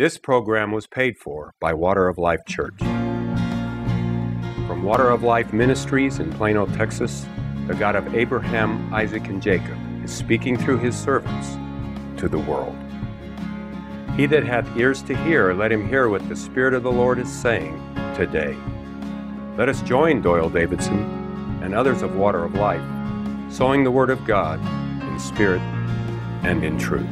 This program was paid for by Water of Life Church. From Water of Life Ministries in Plano, Texas, the God of Abraham, Isaac, and Jacob is speaking through his servants to the world. He that hath ears to hear, let him hear what the Spirit of the Lord is saying today. Let us join Doyle, Davidson, and others of Water of Life, sowing the Word of God in spirit and in truth.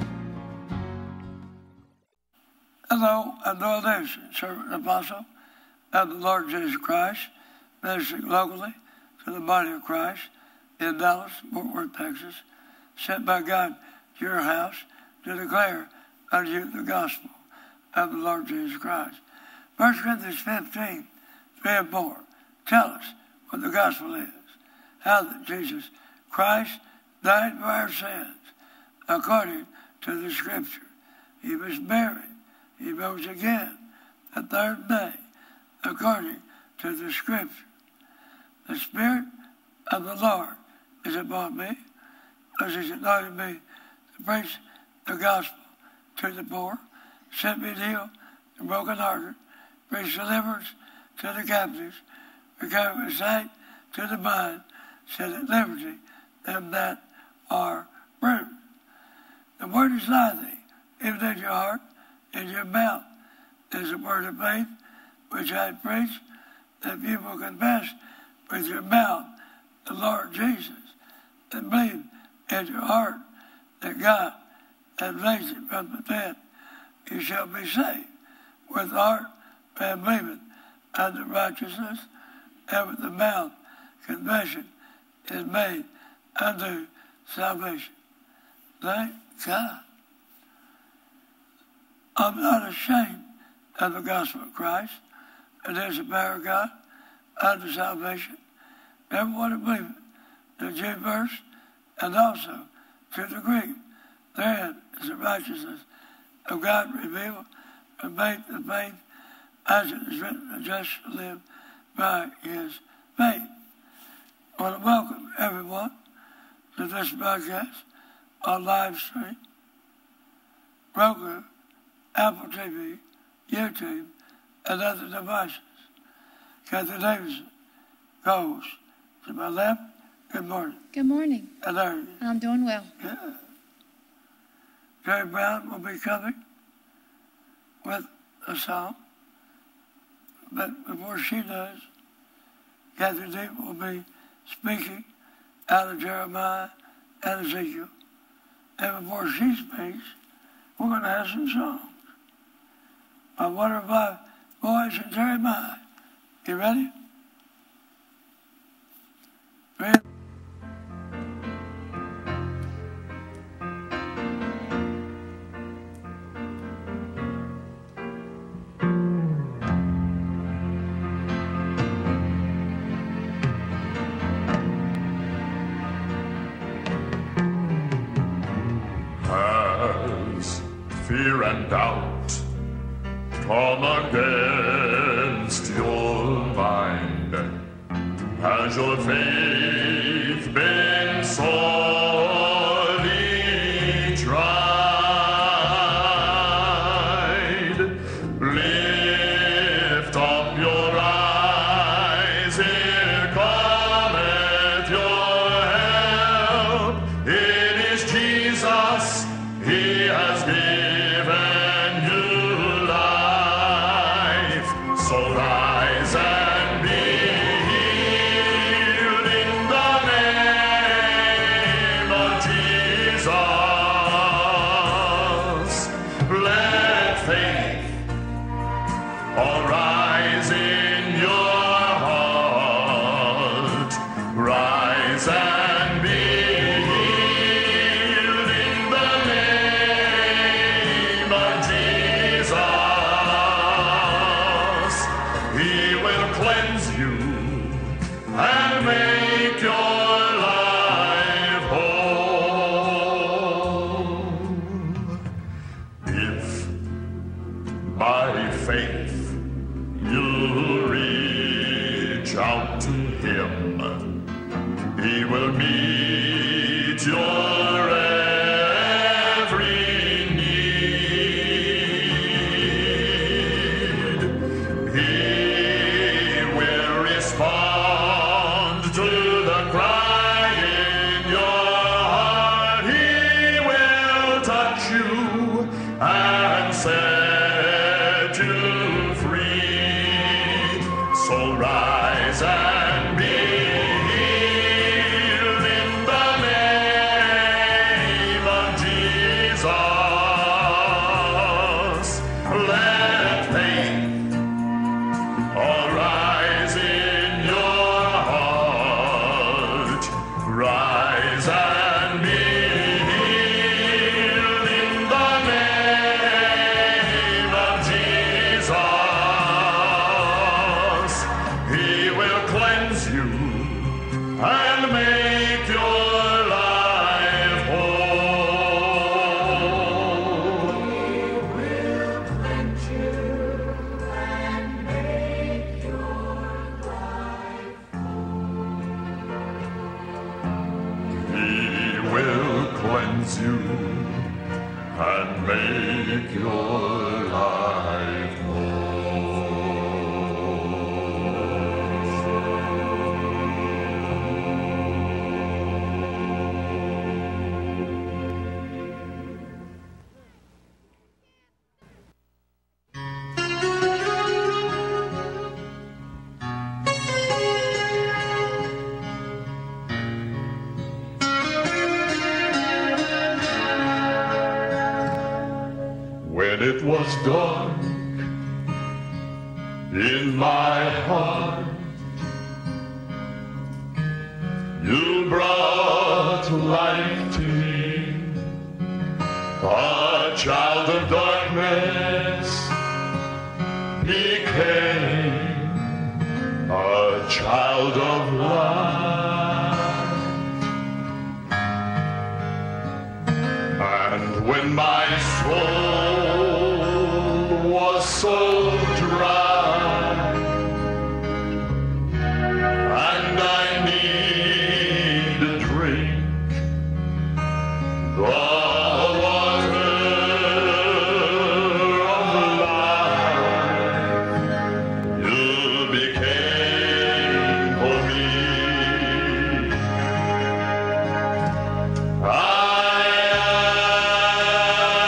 Hello, I'm Doyle Davidson, servant and apostle of the Lord Jesus Christ, ministering locally to the body of Christ in Dallas, Fort Worth, Texas, sent by God to your house to declare unto you the gospel of the Lord Jesus Christ. 1 Corinthians 15, 3 and 4 tell us what the gospel is, how that Jesus Christ died for our sins according to the Scripture. He was buried. He rose again the third day, according to the Scripture. The Spirit of the Lord is upon me, as He's anointed me to preach the gospel to the poor, sent me to heal the brokenhearted, preach deliverance to the captives, recover sight to the blind, set at liberty them that are bruised. The word is nigh thee, even in your heart, in your mouth is a word of faith, which I preach, that you will confess with your mouth the Lord Jesus, and believe in your heart that God hath raised him from the dead, you shall be saved. With the heart man believeth unto righteousness, and with the mouth confession is made unto salvation. Thank God. I'm not ashamed of the gospel of Christ. It is the power of God unto salvation. Everyone who believeth, the Jew first, and also to the Greek. Therein is the righteousness of God revealed from faith to faith, as it is written, the just shall live by his faith. I want to welcome everyone to this broadcast on live stream, Roku, Apple TV, YouTube, and other devices. Kathie Davidson goes to my left. Good morning. Good morning. And there you are. I'm doing well. Yeah. Terre Brown will be coming with a song. But before she does, Kathie D will be speaking out of Jeremiah and Ezekiel. And before she speaks, we're going to have some songs. I wonder if my voice and Jeremiah. You ready? Ready? Has fear and doubt come against your mind? Has your faith been sorely tried? Lift up your eyes, here cometh your help. It is Jesus, He has given you life. So rise and be healed in the name of Jesus. Let faith arise in your heart. Rise and be healed in the name of Jesus. He will cleanse you and make your life whole. If by faith you reach out to Him, He will meet your every need. set you free. So rise and be healed in the name of Jesus. Let faith arise in your heart. Rise and be healed in the name of Jesus. He will cleanse you and make your life whole. He will cleanse you and make your life whole. He will cleanse you and make your life whole. When it was dark in my heart, you brought light to me. A child of darkness became a child of light. And when my soul was so dry, and I need a drink, the water of life, you became for me. I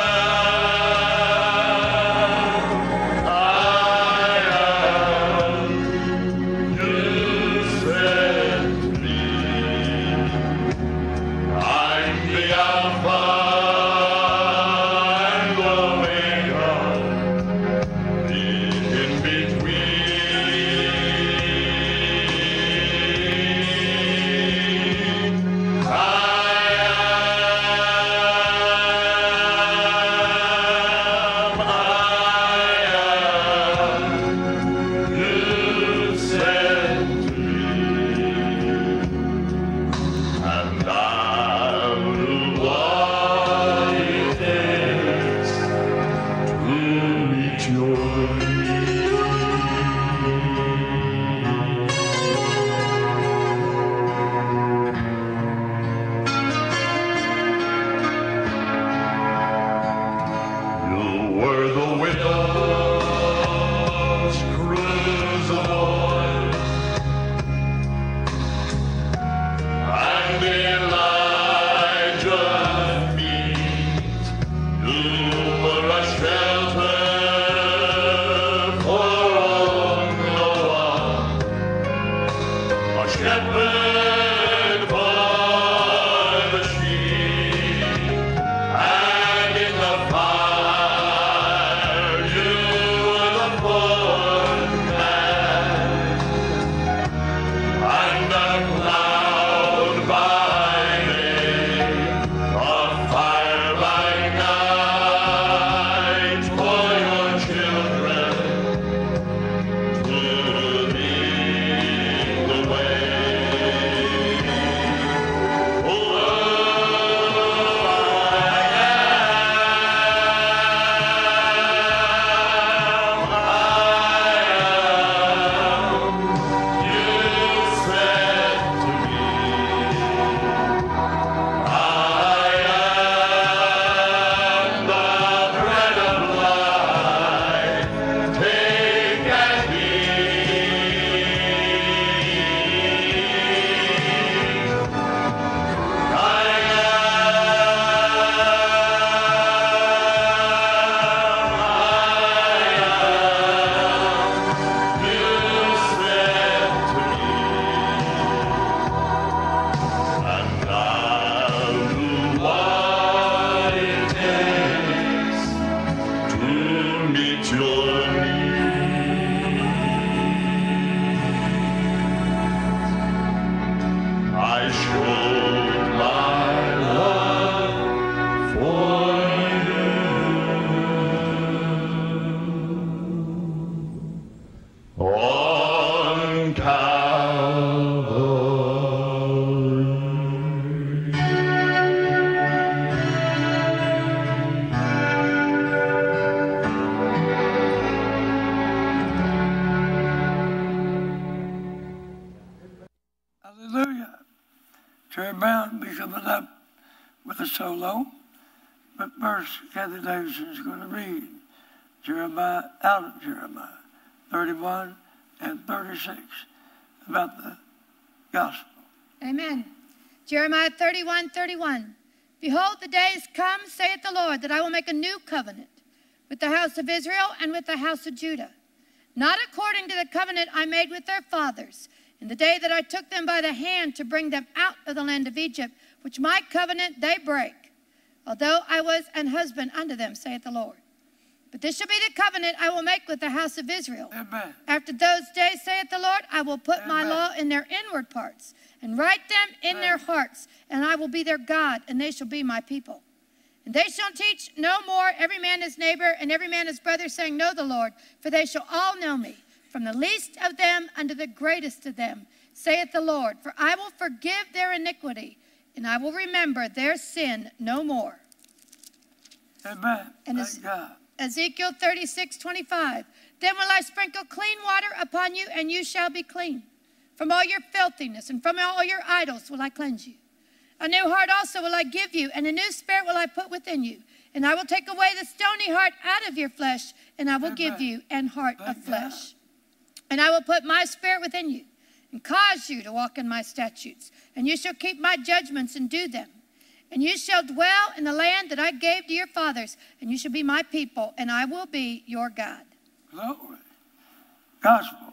your needs. I showed my love for you on Calvary. Hallelujah. Terre Brown will be coming up with a solo, but first Kathie Davidson is going to read Jeremiah, out of Jeremiah 31 and 36 about the gospel. Amen. Jeremiah 31:31. Behold, the days come, saith the Lord, that I will make a new covenant with the house of Israel and with the house of Judah, not according to the covenant I made with their fathers in the day that I took them by the hand to bring them out of the land of Egypt, which my covenant they break, although I was an husband unto them, saith the Lord. But this shall be the covenant I will make with the house of Israel. Amen. After those days, saith the Lord, I will put my Amen. law in their inward parts and write them in their hearts, and I will be their God, and they shall be my people. And they shall teach no more every man his neighbor and every man his brother, saying, Know the Lord, for they shall all know me, from the least of them unto the greatest of them, saith the Lord. For I will forgive their iniquity, and I will remember their sin no more. Amen. And Thank God. Ezekiel 36:25. Then will I sprinkle clean water upon you, and you shall be clean. From all your filthiness and from all your idols will I cleanse you. A new heart also will I give you, and a new spirit will I put within you. And I will take away the stony heart out of your flesh, and I will give you an heart of flesh. And I will put my spirit within you, and cause you to walk in my statutes. And you shall keep my judgments and do them. And you shall dwell in the land that I gave to your fathers, and you shall be my people, and I will be your God. Glory. Gospel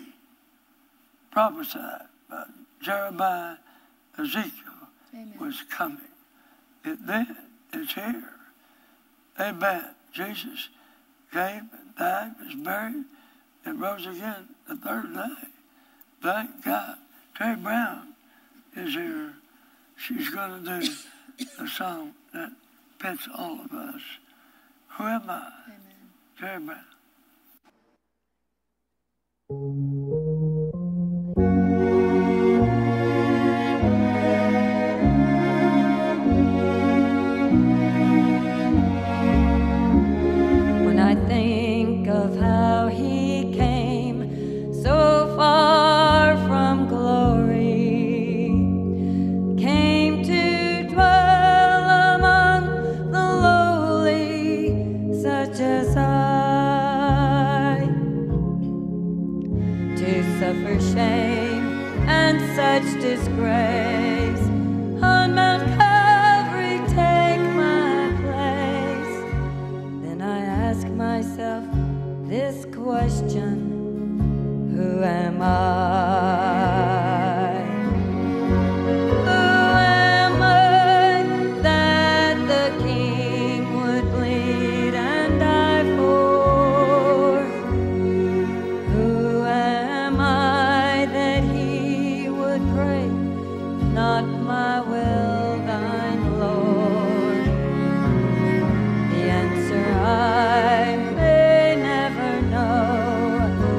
prophesied by Jeremiah, Ezekiel, Amen. was coming. It did. It's here. Amen. Jesus came and died, was buried, and rose again the third day. Thank God. Terre Brown is here. She's going to do a song that fits all of us. Who am I? Amen. Terre Brown. When I think of how he came so far from glory, came to dwell among the lowly, such as I, to suffer shame and such disgrace on Mount Calvary, take my place. Then I ask myself this question: who am I? Who am I that the King would bleed and die for? Who am I that he would pray, not my will, thine, Lord? The answer I may never know,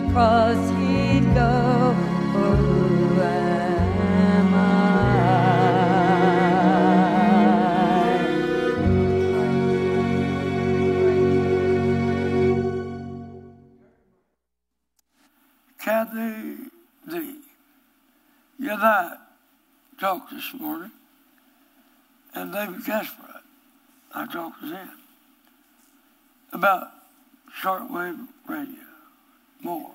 cross he'd go, for who am I? Kathie D. You and I talked this morning, and David Casper, I talked to him about shortwave radio more.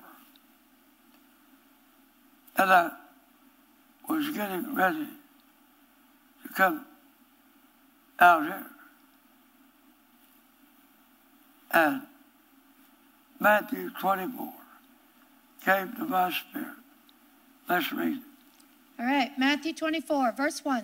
And I was getting ready to come out here. And Matthew 24 came to my spirit. Let's read it. All right, Matthew 24, verse 1.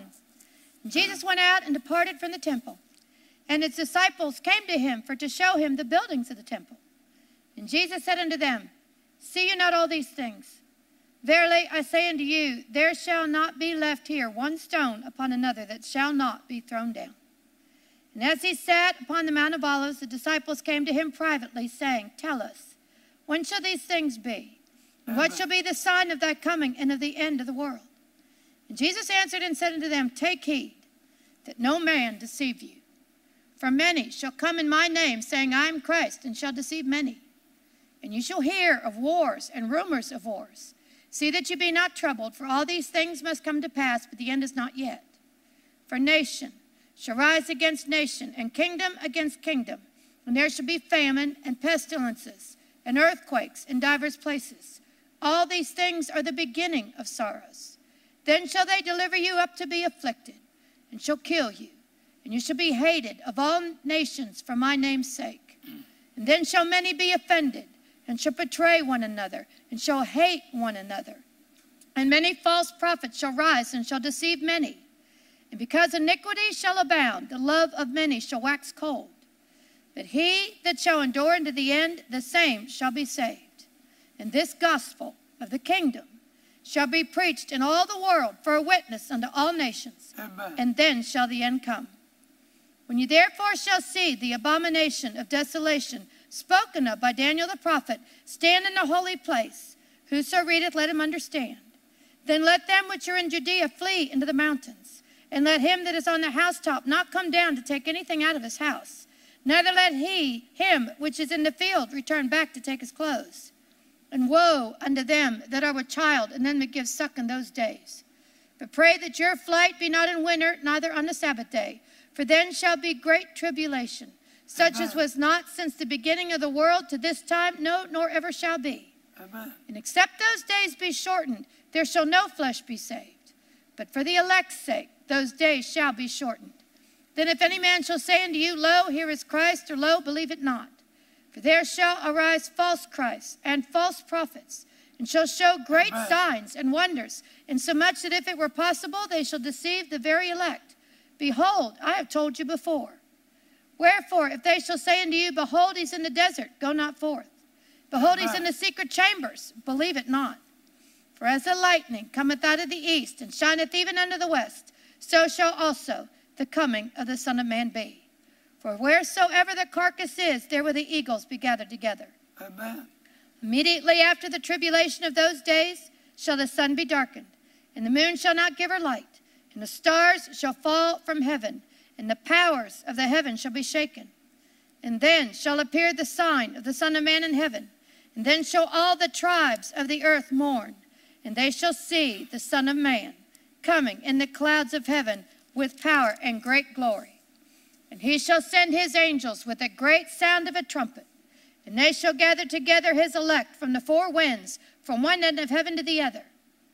Jesus went out and departed from the temple, and his disciples came to him to show him the buildings of the temple. And Jesus said unto them, See you not all these things? Verily I say unto you, there shall not be left here one stone upon another that shall not be thrown down. And as he sat upon the Mount of Olives, the disciples came to him privately, saying, Tell us, when shall these things be? And what shall be the sign of thy coming and of the end of the world? And Jesus answered and said unto them, Take heed that no man deceive you. For many shall come in my name, saying, I am Christ, and shall deceive many. And you shall hear of wars and rumors of wars. See that you be not troubled, for all these things must come to pass, but the end is not yet. For nation shall rise against nation, and kingdom against kingdom. And there shall be famine and pestilences and earthquakes in divers places. All these things are the beginning of sorrows. Then shall they deliver you up to be afflicted, and shall kill you. And you shall be hated of all nations for my name's sake. And then shall many be offended, and shall betray one another, and shall hate one another. And many false prophets shall rise, and shall deceive many. And because iniquity shall abound, the love of many shall wax cold. But he that shall endure unto the end, the same shall be saved. And this gospel of the kingdom shall be preached in all the world for a witness unto all nations. Amen. And then shall the end come. When you therefore shall see the abomination of desolation spoken of by Daniel the prophet stand in the holy place, whoso readeth, let him understand. Then let them which are in Judea flee into the mountains, and let him that is on the housetop not come down to take anything out of his house, neither let him which is in the field return back to take his clothes. And woe unto them that are with child, and them that give suck in those days. But pray that your flight be not in winter, neither on the Sabbath day, for then shall be great tribulation, such as was not since the beginning of the world to this time, no, nor ever shall be. Amen. And except those days be shortened, there shall no flesh be saved. But for the elect's sake, those days shall be shortened. Then if any man shall say unto you, Lo, here is Christ, or Lo, believe it not. For there shall arise false Christs and false prophets, and shall show great signs and wonders, insomuch that if it were possible, they shall deceive the very elect. Behold, I have told you before. Wherefore, if they shall say unto you, Behold, he's in the desert, go not forth. Behold, he's in the secret chambers, believe it not. For as the lightning cometh out of the east, and shineth even unto the west, so shall also the coming of the Son of Man be. For wheresoever the carcass is, there will the eagles be gathered together. Amen. Immediately after the tribulation of those days shall the sun be darkened, and the moon shall not give her light, and the stars shall fall from heaven, and the powers of the heaven shall be shaken. And then shall appear the sign of the Son of Man in heaven, and then shall all the tribes of the earth mourn, and they shall see the Son of Man coming in the clouds of heaven with power and great glory. And he shall send his angels with a great sound of a trumpet, and they shall gather together his elect from the four winds, from one end of heaven to the other.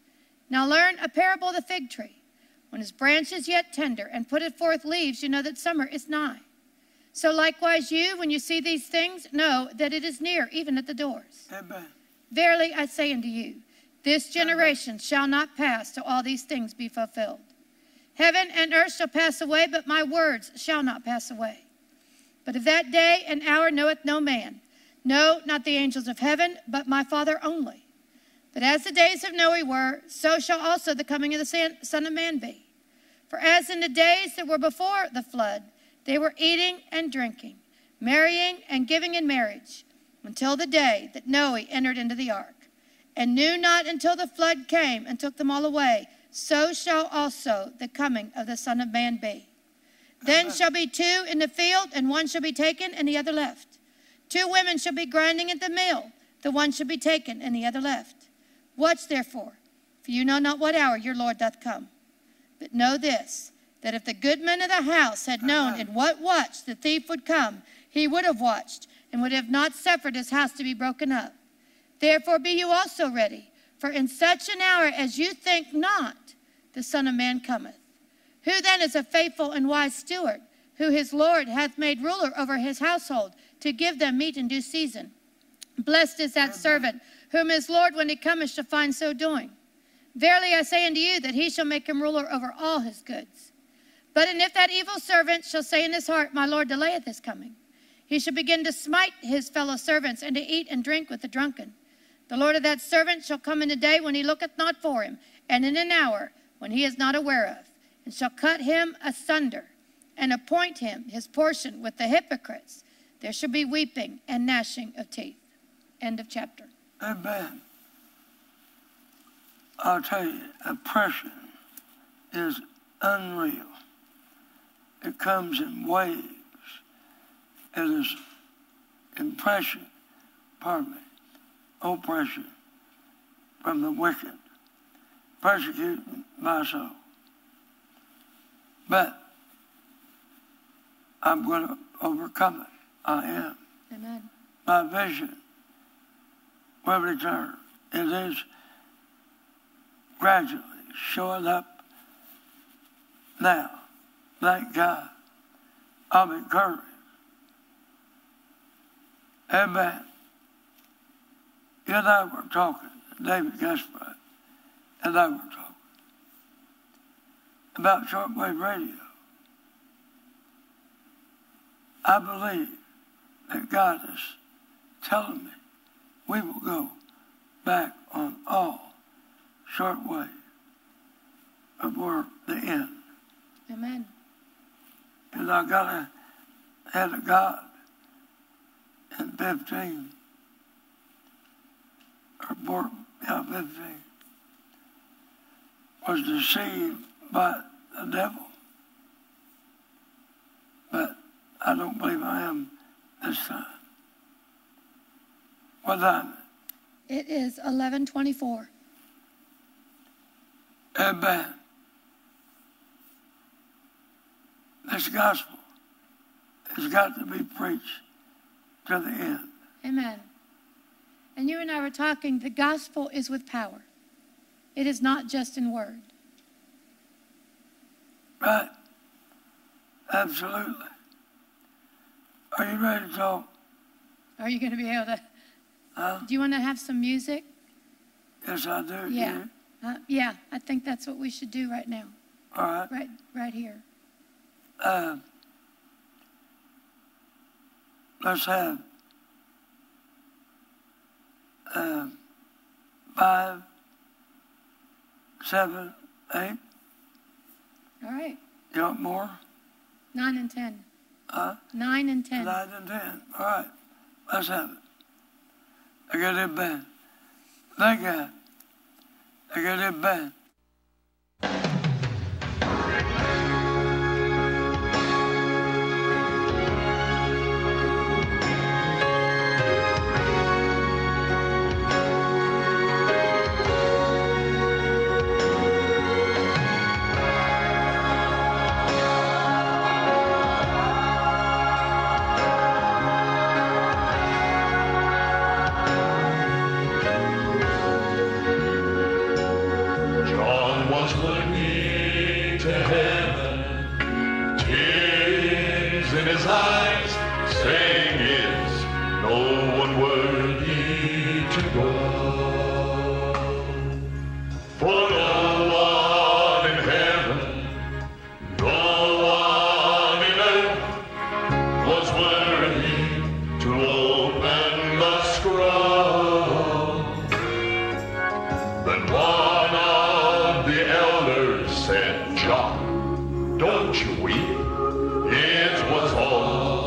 Now learn a parable of the fig tree. When his branch is yet tender, and putteth forth leaves, you know that summer is nigh. So likewise you, when you see these things, know that it is near, even at the doors. Amen. Verily I say unto you, this generation shall not pass till all these things be fulfilled. Heaven and earth shall pass away, but my words shall not pass away. But of that day and hour knoweth no man, no, not the angels of heaven, but my Father only. But as the days of Noe were, so shall also the coming of the Son of Man be. For as in the days that were before the flood, they were eating and drinking, marrying and giving in marriage, until the day that Noah entered into the ark, and knew not until the flood came and took them all away, so shall also the coming of the Son of Man be. Then shall be 2 in the field, and 1 shall be taken, and the other left. 2 women shall be grinding at the mill, the one shall be taken, and the other left. Watch therefore, for you know not what hour your Lord doth come. But know this, that if the good man of the house had known in what watch the thief would come, he would have watched, and would have not suffered his house to be broken up. Therefore be you also ready, for in such an hour as you think not, the Son of Man cometh. Who then is a faithful and wise steward, who his Lord hath made ruler over his household, to give them meat in due season? Blessed is that servant, whom his Lord, when he cometh, shall find so doing. Verily I say unto you, that he shall make him ruler over all his goods. But and if that evil servant shall say in his heart, My Lord delayeth his coming, he shall begin to smite his fellow servants, and to eat and drink with the drunken. The Lord of that servant shall come in a day when he looketh not for him, and in an hour when he is not aware of, and shall cut him asunder, and appoint him his portion with the hypocrites. There shall be weeping and gnashing of teeth. End of chapter. Amen. I'll tell you, oppression is unreal. It comes in waves. It is oppression from the wicked, persecuting my soul. But I'm going to overcome it. I am. Amen. My vision will return. It is gradually showing up now. Thank God. I'm encouraged. Amen. You and I were talking, David Gaspard and I were talking about shortwave radio. I believe that God is telling me we will go back on all shortwave before the end. Amen. And I got a head of God in 15, or 15, was deceived by the devil. But I don't believe I am this time. What time? It is 11:24. Amen. This gospel has got to be preached to the end. Amen. And you and I were talking, the gospel is with power. It is not just in word. Right. Absolutely. Are you ready to talk? Are you going to be able to? Huh? Do you want to have some music? Yes, I do. Yeah. Yeah, I think that's what we should do right now. All right. Right here. Let's have 5, 7, 8. All right. You want more? 9 and 10. 9 and 10. 9 and 10. All right. Let's have it. I got it bad. Thank God. I got it bad. Don't you weep, it was all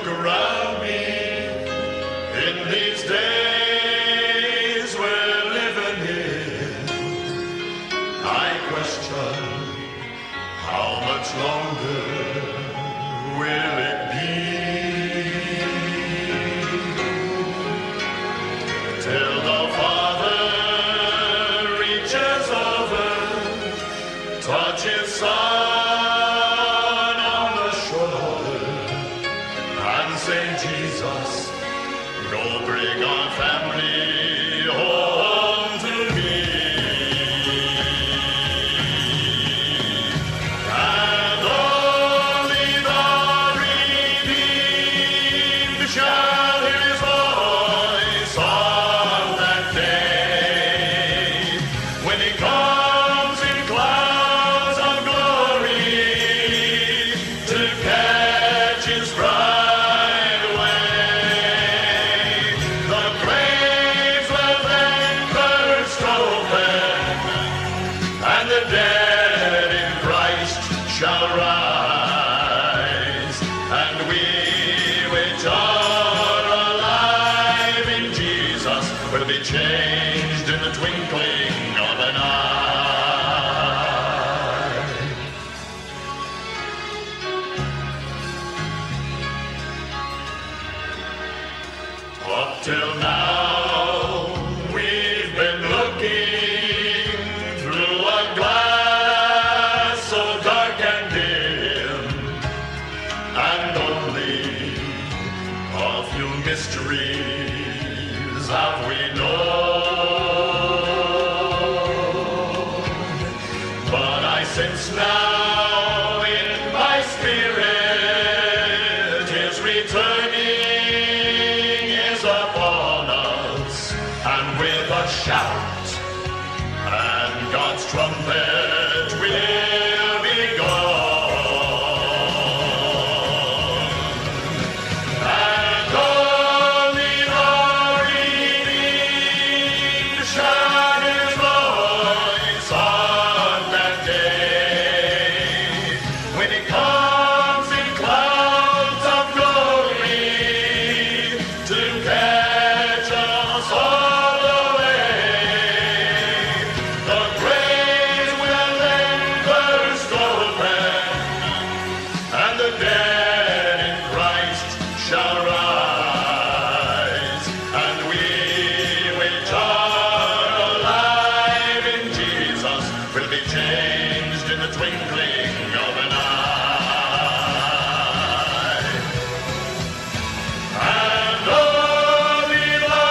look around me in these days we're living in, I question how much longer will it be till the Father reaches over, touches Son on the shoulder, and say, Jesus, go bring our family home to me. And only the redeemed shall hear his voice on that day, when he comes in clouds of glory to catch his bride away. The graves will then burst open, and the dead in Christ shall rise, and we which are alive in Jesus will be changed in the twinkling of an eye. Up till now, we've been looking through a glass so dark and dim, and only a few mysteries have we known. But I sense now in my spirit his returning is upon us, and with a shout and God's trumpet will be gone. And only the redeemed shall hear his voice on that day, when he comes in clouds of glory to catch us all away. The graves will then burst open, and the dead in Christ shall rise, and we which are alive in Jesus will be changed in the twinkling of an eye. And only the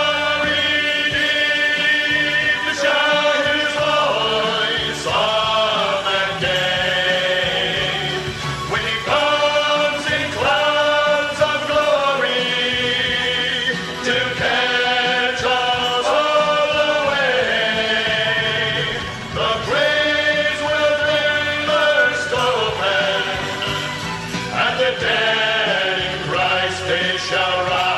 redeemed shall hear his voice on that day, when he comes in clouds of glory to catch us all away. The graves will then burst open, and the dead in Christ they shall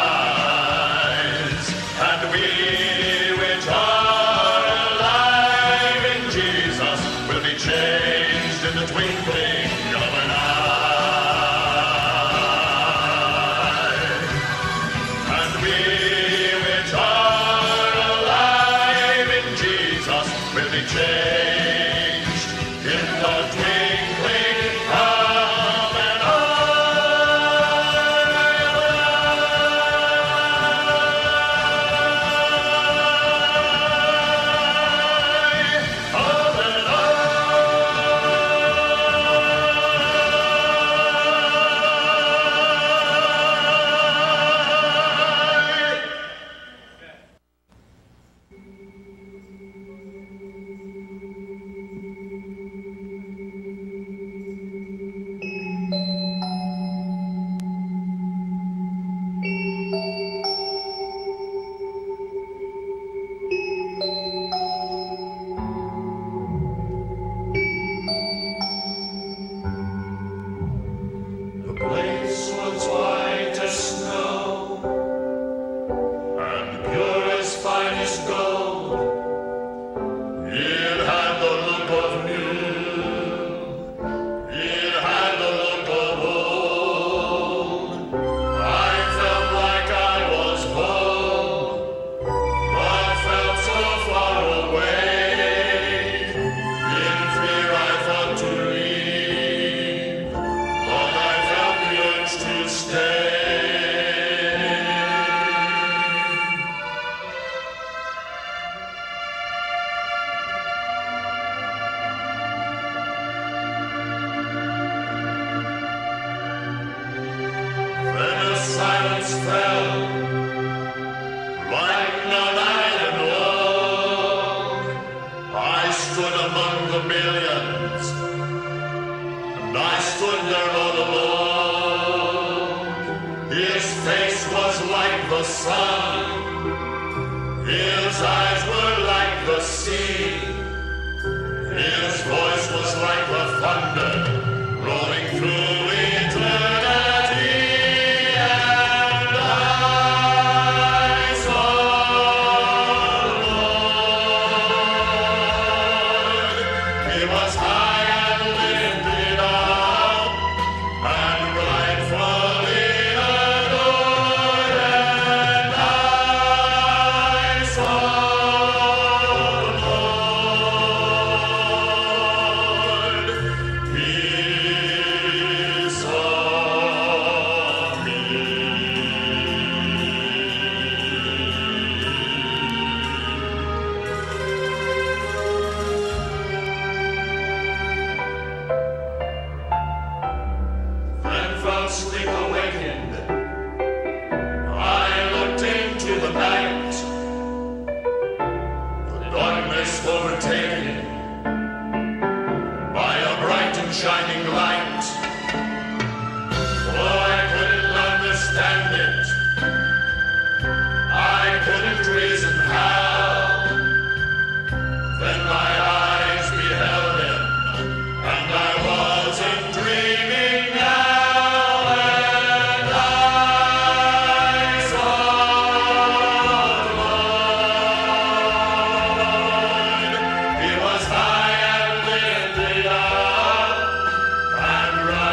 rise, and we which are alive in Jesus will be changed in the twinkling of an eye. And we which are alive in Jesus will be changed in the twinkling of an eye. silence fell, like none I'd known. I stood among the millions, and I stood there all alone. His face was like the sun, his eyes were like the sea, his voice was like the thunder rolling through eternity, and I saw the Lord. He was high and lifted up, and rightfully adored, and I saw the Lord. He saw me. Then from sleep awakened, I looked into the night, the darkness overtaken by a bright and shining light. Oh, I couldn't understand it, I couldn't reason how. Then my eyes beheld him, and I wasn't dreaming now, and I saw the Lord. He was high and lifted up, and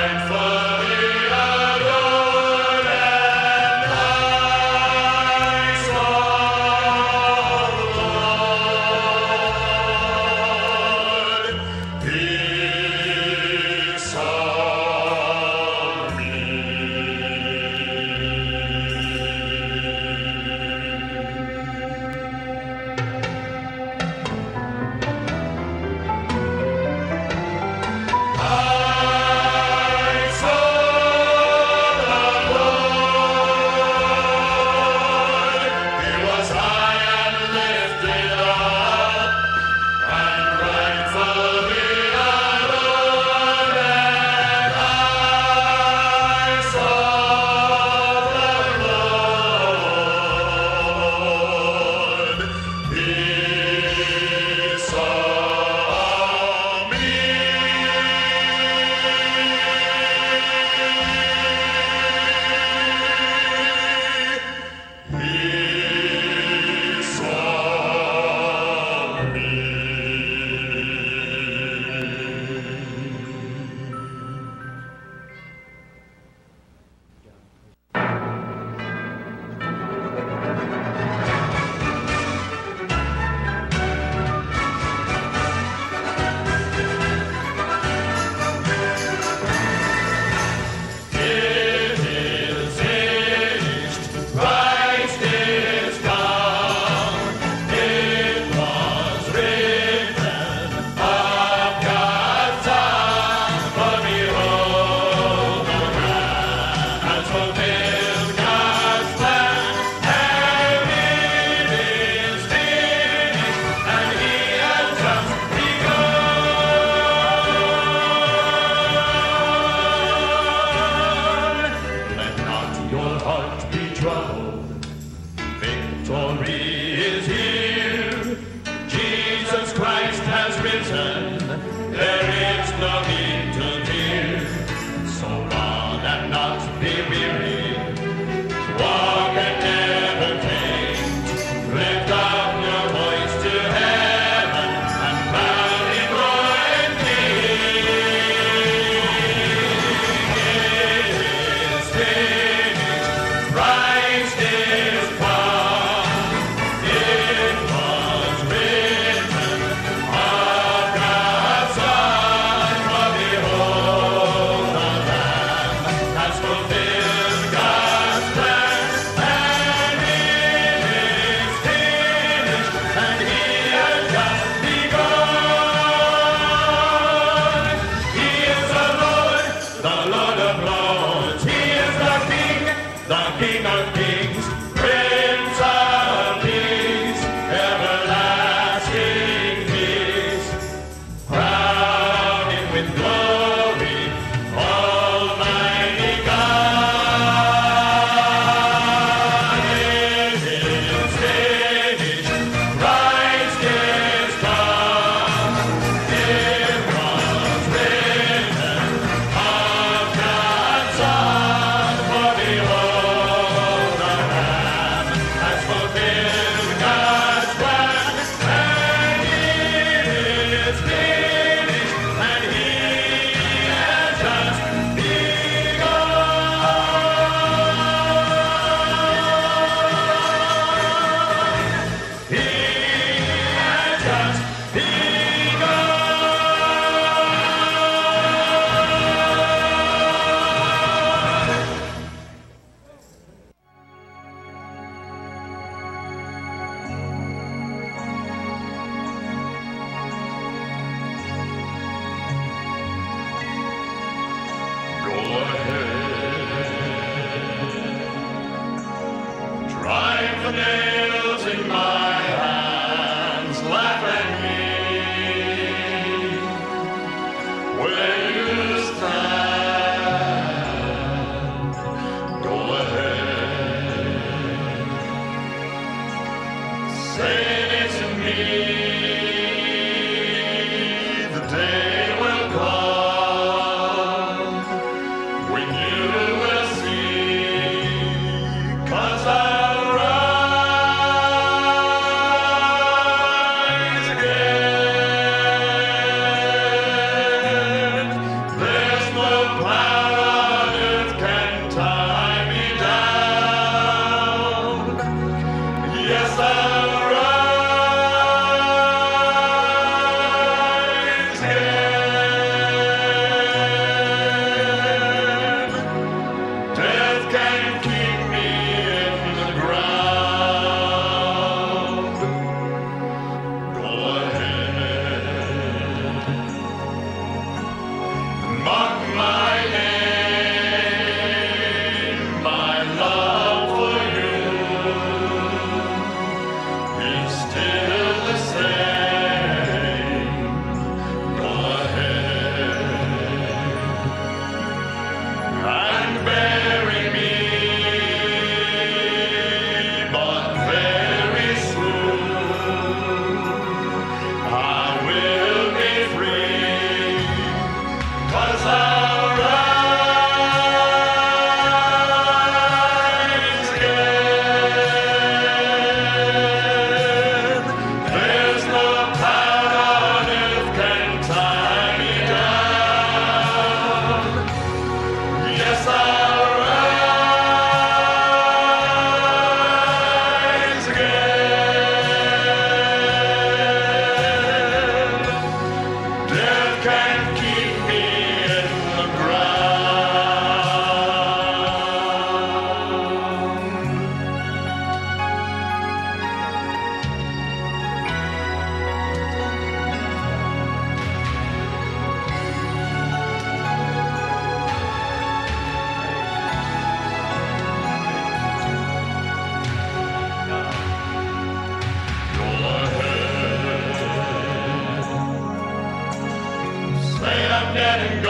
I'm dead and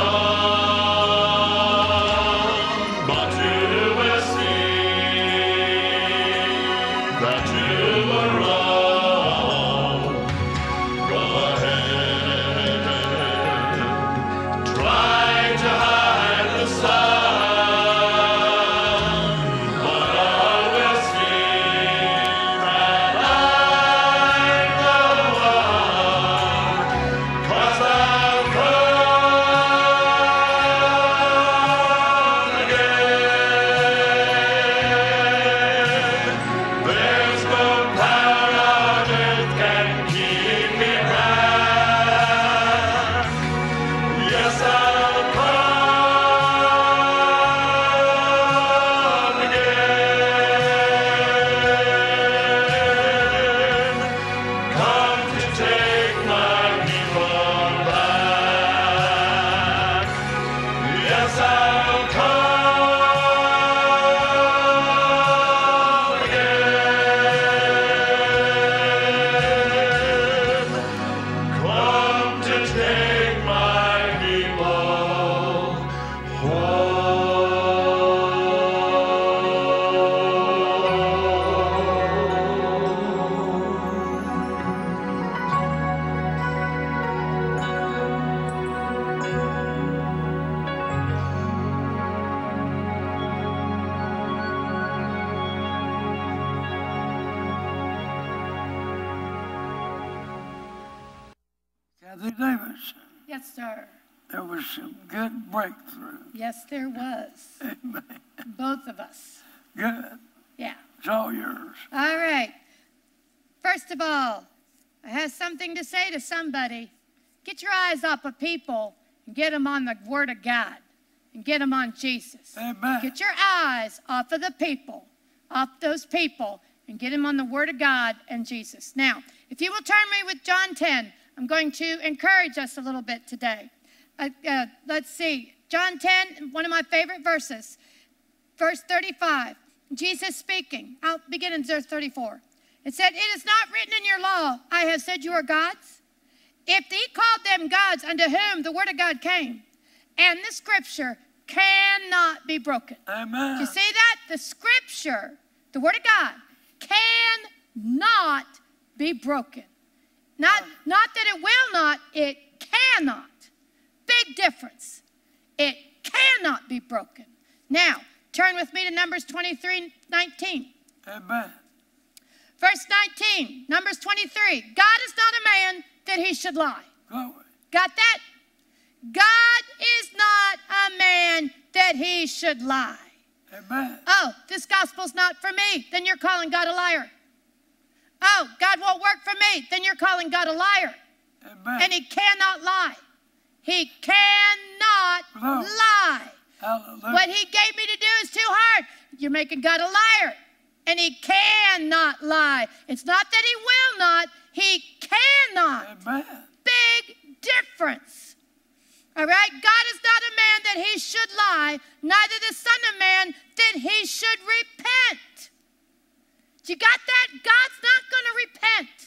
gone, but you will see that you were wrong. Go ahead, try to hide the sun, but all will see that I'm the one, 'cause I've come again. There's no power on earth can keep me back. Yes, I'll come again. Come to take my people back. Yes, I'll come again. Come to take my people Kathie Davidson. Yes, sir. There was some good breakthrough. Yes, there was. Amen. Both of us. Good. Yeah. It's all yours. All right. First of all, I have something to say to somebody. Get your eyes off of people and get them on the Word of God and get them on Jesus. Amen. Get your eyes off of the people, off those people, and get them on the Word of God and Jesus. Now, if you will turn me with John 10, I'm going to encourage us a little bit today. Let's see. John 10, one of my favorite verses. Verse 35, Jesus speaking. I'll begin in verse 34. It said, "It is not written in your law, I have said you are gods. If he called them gods unto whom the word of God came, and the scripture cannot be broken." Amen. You see that? The scripture, the word of God, cannot be broken. Not that it will not, it cannot. Big difference. It cannot be broken. Now, turn with me to Numbers 23:19. Amen. Verse 19, Numbers 23. God is not a man that he should lie. Glory. Got that? God is not a man that he should lie. Amen. Oh, this gospel's not for me. Then you're calling God a liar. Oh, God won't work for me. Then you're calling God a liar. Amen. And he cannot lie. He cannot No. lie. Hallelujah. What he gave me to do is too hard. You're making God a liar. And he cannot lie. It's not that he will not. He cannot. Amen. Big difference. All right? God is not a man that he should lie, neither the Son of Man that he should repent. You got that? God's not going to repent.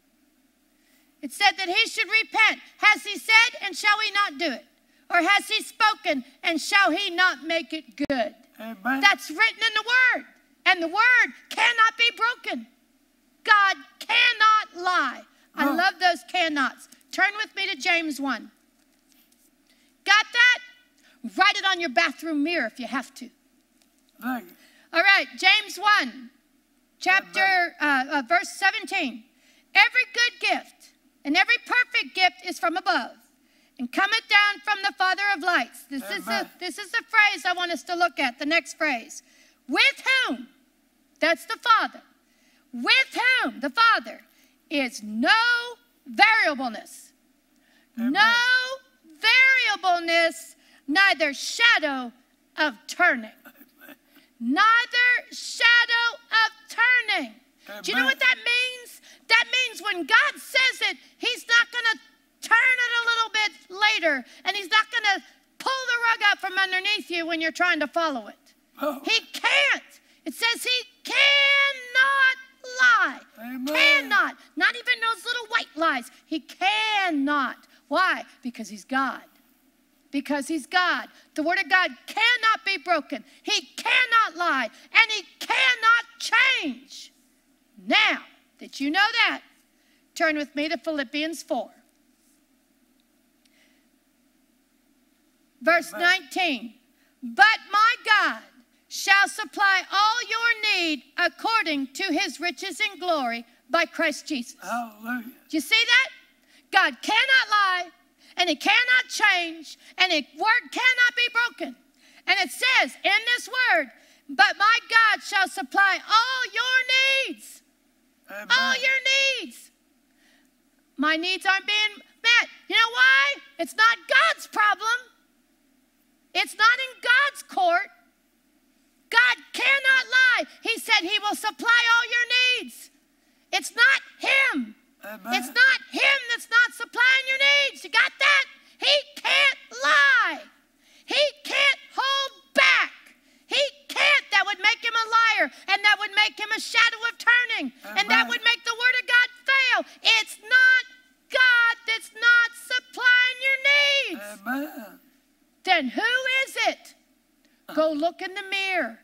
It said that he should repent. Has he said, and shall he not do it? Or has he spoken, and shall he not make it good? Amen. That's written in the Word. And the Word cannot be broken. God cannot lie. I No. love those cannots. Turn with me to James 1. Got that? Write it on your bathroom mirror if you have to. Thank you. All right, James 1, verse 17. Every good gift and every perfect gift is from above and cometh down from the Father of lights. This is the phrase I want us to look at, the next phrase. With whom, that's the Father, with whom, the Father, is no variableness. Amen. No variableness, neither shadow of turning. Neither shadow of turning. Do you know Amen. what that means? That means when God says it, he's not going to turn it a little bit later, and he's not going to pull the rug out from underneath you when you're trying to follow it. Oh. He can't. It says he cannot lie. Amen. Cannot. Not even those little white lies. He cannot. Why? Because he's God. because he's God. The word of God cannot be broken. He cannot lie, and he cannot change. Now, did you know that? Turn with me to Philippians 4. Verse 19. But my God shall supply all your need according to his riches in glory by Christ Jesus. Hallelujah. Do you see that? God cannot lie, and he cannot change, and his word cannot be broken. And it says in this word, but my God shall supply all your needs. Amen. All your needs. My needs aren't being met. You know why? It's not God's problem. It's not in God's court. God cannot lie. He said he will supply all your needs. It's not him. Amen. It's not him that's not supplying your needs. You got that? He can't lie. He can't hold back. He can't. That would make him a liar, and that would make him a shadow of turning, and that would make the word of God fail. It's not God that's not supplying your needs. Amen. Then who is it? Go look in the mirror.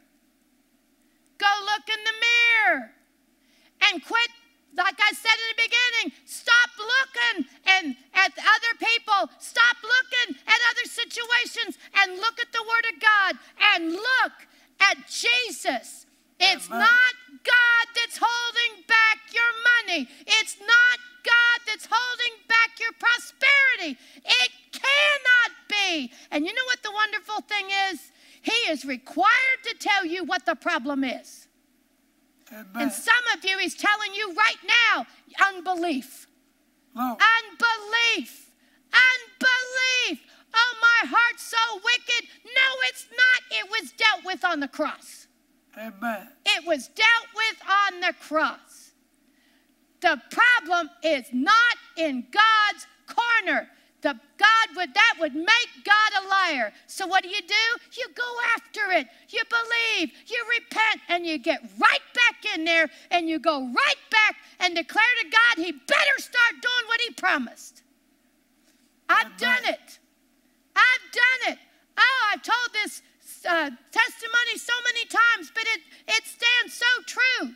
Go look in the mirror. And quit, like I said in the beginning, stop looking at other people. Stop looking at other situations and look at the word of God and look at Jesus. It's Amen. not God that's holding back your money. It's not God that's holding back your prosperity. It cannot be. And you know what the wonderful thing is? He is required to tell you what the problem is. Amen. And some of you, he's telling you right now, unbelief. Lord. Unbelief. Unbelief. Oh, my heart's so wicked. No, it's not. It was dealt with on the cross. Amen. It was dealt with on the cross. The problem is not in God's corner. That would make God a liar. So what do? You go after it. You believe. You repent. And you get right back in there. And you go right back and declare to God he better start doing what he promised. I've done it. I've done it. Oh, I've told this testimony so many times, but it stands so true.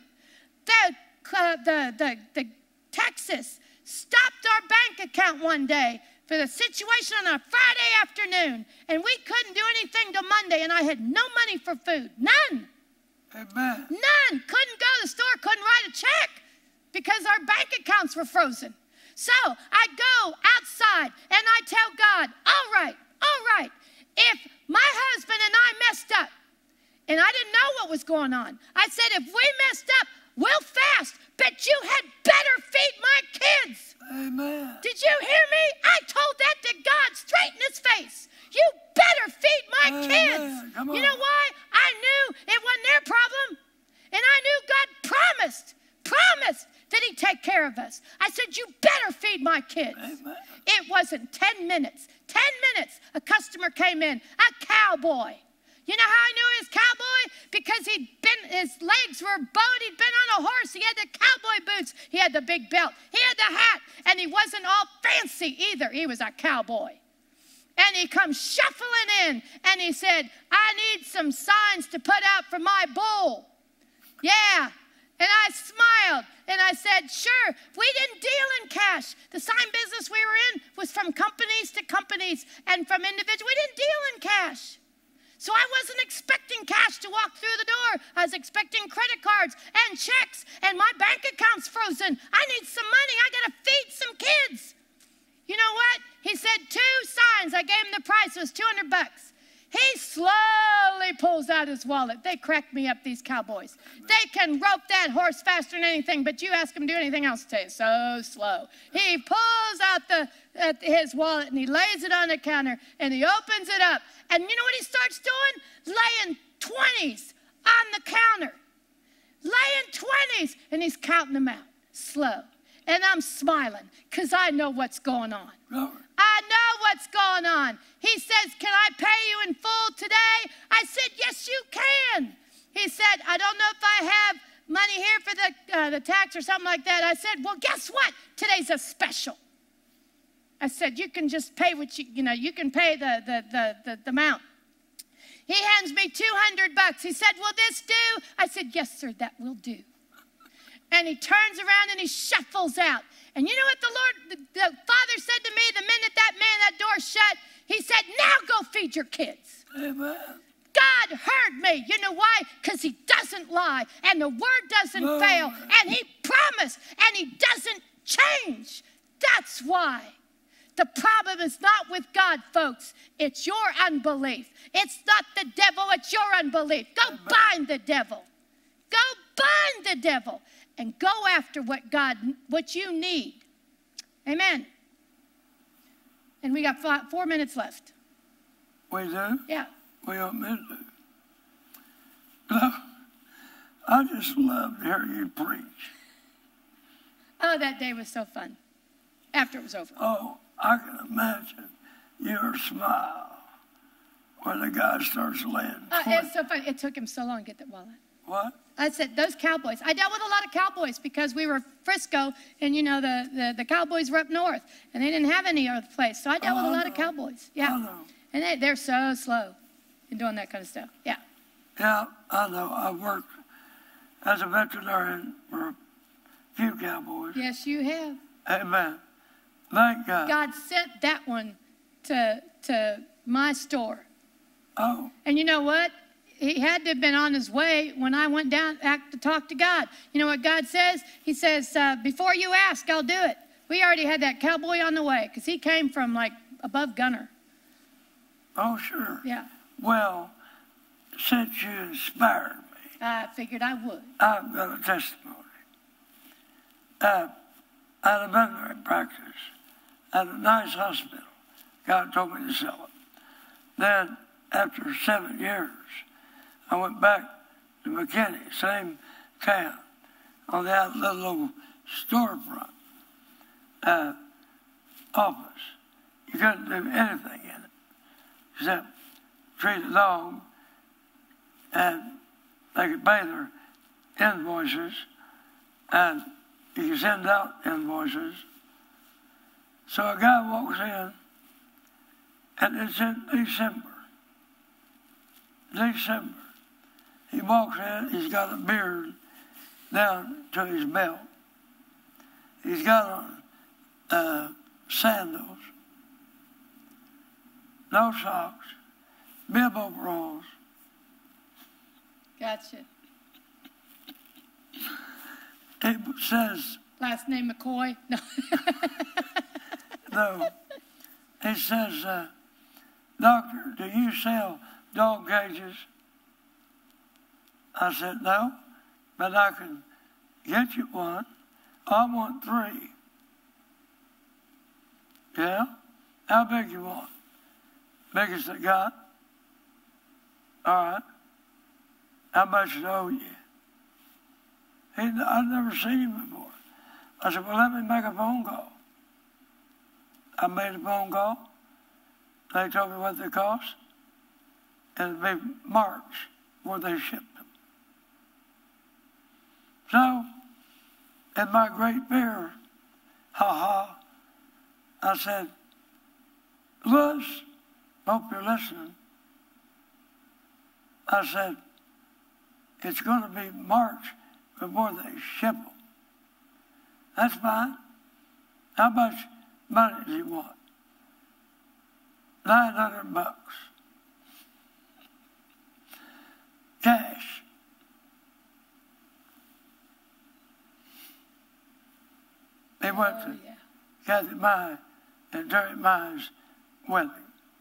The Texas stopped our bank account one day for the situation on a Friday afternoon, and we couldn't do anything till Monday, and I had no money for food. None. Amen. None. Couldn't go to the store, couldn't write a check because our bank accounts were frozen. So I go outside and I tell God, all right, if my husband and I messed up, and I didn't know what was going on, I said, if we messed up, we'll fast, but you had better feed my kids. Amen. Did you hear me? I told that to God straight in his face. You better feed my Amen. kids. Come on. You know why? I knew it wasn't their problem. And I knew God promised that he'd take care of us. I said, you better feed my kids. Amen. It wasn't 10 minutes. 10 minutes, a customer came in, a cowboy. You know how I knew he was cowboy? Because his legs were bowed. He'd been on a horse. He had the cowboy boots. He had the big belt. He had the hat. And he wasn't all fancy either. He was a cowboy. And he comes shuffling in. And he said, I need some signs to put out for my bull. Yeah. And I smiled. And I said, sure. We didn't deal in cash. The sign business we were in was from companies to companies and from individuals. We didn't deal in cash. So I wasn't expecting cash to walk through the door. I was expecting credit cards and checks, and my bank account's frozen. I need some money. I got to feed some kids. You know what? He said 2 signs. I gave him the price. It was $200. He slowly pulls out his wallet. They crack me up, these cowboys. They can rope that horse faster than anything, but you ask him to do anything else today, so slow. He pulls out his wallet, and he lays it on the counter, and he opens it up. And you know what he starts doing? Laying 20s on the counter. Laying 20s, and he's counting them out, slow. And I'm smiling, because I know what's going on. Glory. I know what's going on. He says, can I pay you in full today? I said, yes, you can. He said, I don't know if I have money here for the tax or something like that. I said, well, guess what? Today's a special. I said, you can just pay what you can pay the amount. He hands me $200. He said, will this do? I said, yes, sir, that will do. And he turns around and he shuffles out. And you know what the Father said to me the minute that door shut? He said, now go feed your kids. Amen. God heard me. You know why? Because he doesn't lie. And the word doesn't fail. And he promised. And he doesn't change. That's why. The problem is not with God, folks. It's your unbelief. It's not the devil. It's your unbelief. Go bind the devil. Go bind the devil. And go after what you need. Amen. And we got 4 minutes left. We do? Yeah. We don't miss it. Look, I just love to hear you preach. Oh, that day was so fun. After it was over. Oh, I can imagine your smile when the guy starts laying. It's so funny. It took him so long to get that wallet. What? I said, those cowboys. I dealt with a lot of cowboys because we were Frisco, and you know the cowboys were up north, and they didn't have any other place. So I dealt with a lot of cowboys. Yeah. I know. And they're so slow in doing that kind of stuff. Yeah. Yeah, I know. I worked as a veterinarian for a few cowboys. Yes, you have. Amen. Thank God. God sent that one to my store. Oh. And you know what? He had to have been on his way when I went down to talk to God. You know what God says? He says, before you ask, I'll do it. We already had that cowboy on the way because he came from like above Gunner. Oh, sure. Yeah. Well, since you inspired me, I figured I would. I've got a testimony. I had a veterinary practice at a nice hospital. God told me to sell it. Then, after 7 years, I went back to McKinney, same town, on that little old storefront office. You couldn't do anything in it except treat a dog, and they could pay their invoices, and you could send out invoices. So a guy walks in, and it's in December. He walks in, he's got a beard down to his belt. He's got on sandals, no socks, bib overalls. Gotcha. It says... Last name McCoy? No. No. It says, doctor, do you sell dog cages? I said, no, but I can get you one. I want 3. Yeah? How big you want? Biggest I got. All right. How much do I owe you? I'd never seen him before. I said, well, let me make a phone call. I made a phone call. They told me what they cost. And it'd be March where they shipped them. So, in my great fear, I said, Louis, hope you're listening. I said, it's going to be March before they ship them. That's fine. How much money do you want? $900. Cash. They went to Kathie and Terry Meyer's wedding.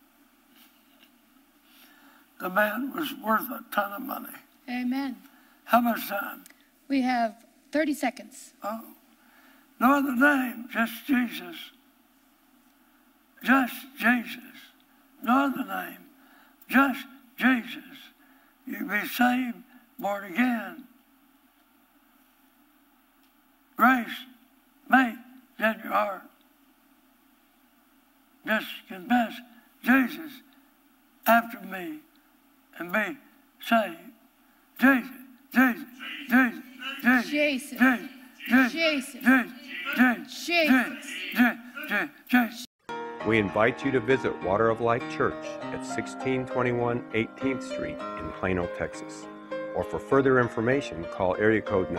The man was worth a ton of money. Amen. How much time? We have 30 seconds. Oh. No other name, just Jesus. Just Jesus. No other name, just Jesus. You can be saved, born again. Grace made in your heart. Just confess Jesus after me and be saved. Jesus, Jesus, Jesus, Jesus, Jesus, Jesus, Jesus, Jesus, Jesus, Jesus, Jesus, Jesus, Jesus. We invite you to visit Water of Life Church at 1621 18th Street in Plano, Texas. Or for further information, call area code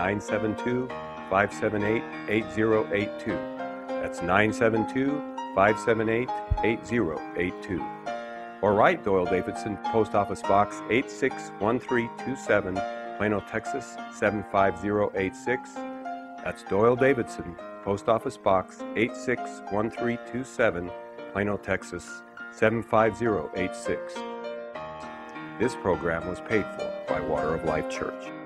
972-578-8082. That's 972-578-8082. Or write Doyle Davidson, Post Office Box 861327, Plano, Texas 75086. That's Doyle Davidson, Post Office Box 861327, Plano, Texas 75086. This program was paid for by Water of Life Church.